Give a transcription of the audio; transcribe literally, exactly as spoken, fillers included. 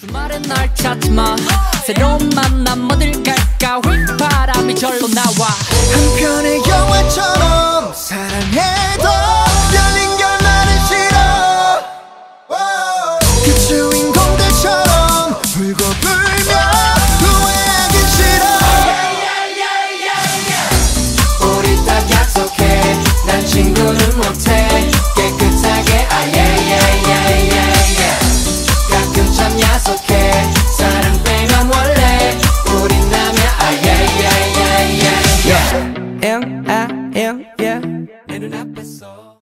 주말엔 날 찾지마. 새로운 만남 어딜 갈까. 휘바람이 절로 나와. 한편의 영화처럼 사랑해도 열린 결말은 싫어. 그 주인공들처럼 울고 불며 후회하긴 싫어. 우리 딱 약속해. 난 친구는 못해. 깨끗하게. 아예예예예예. 가끔 참 야속해.